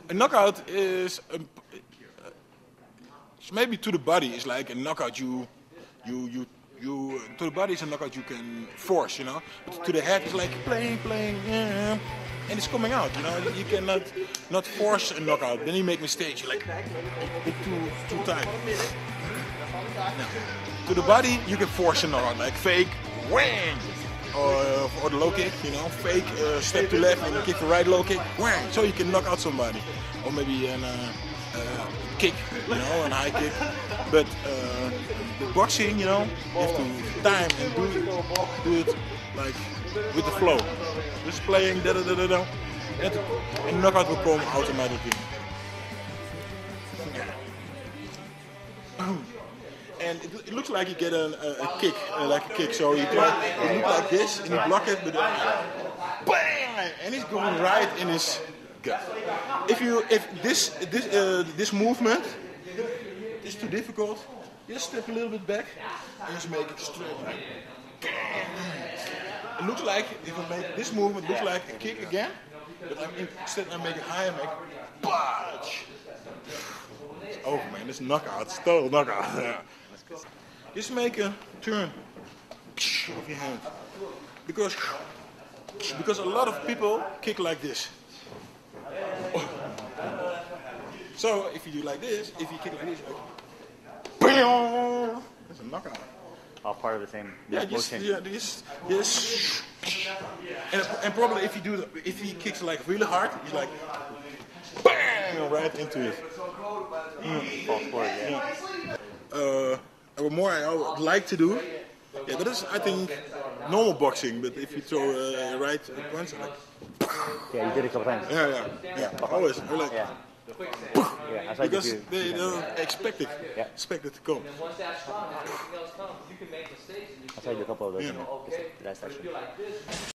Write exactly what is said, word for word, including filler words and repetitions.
A knockout is a, maybe to the body is like a knockout. You, you, you, you. To the body is a knockout you can force, you know. But to the head is like playing, playing, yeah, and it's coming out. You know, you cannot not force a knockout. Then you make mistakes. You like hit too too tight. No. To the body you can force a knockout, like fake, whang. Or, or the low kick, you know, fake uh, step to left and kick the right low kick, whang, so you can knock out somebody. Or maybe a uh, uh, kick, you know, a high kick. But uh, the boxing, you know, you have to time and do it, do it like with the flow. Just playing da da da da da, and the knockout will come automatically. And it, it looks like you get a, a, a kick, uh, like a kick. So you try, it looks like this, and you block it, but then, bang, and it's going right in his gut. If you, if this, this, uh, this movement is too difficult, just step a little bit back and just make it straight. It looks like if I make this movement, it looks like a kick again, but I'm in, instead I make it higher, make punch. It's over, man. It's knockout. It's total knockout. Yeah. Just make a turn of your hand, because because a lot of people kick like this. So if you do like this, if you kick like this, like, that's a knockout. All part of the same yeah, just, motion. Yeah, just, just. And, and probably if you do, if he kicks like really hard, he's like, bang, right into it. Mm. False forward, yeah. yeah. Uh, what more I would like to do, yeah, that is I think normal boxing. But if you throw a uh, right punch, like, yeah, you did it a couple times. Yeah, yeah, yeah. Always, I like. Yeah. Yeah, I because you, they don't expect it, yeah. expect it to come. I saw you a couple of those. Yeah. In the last session.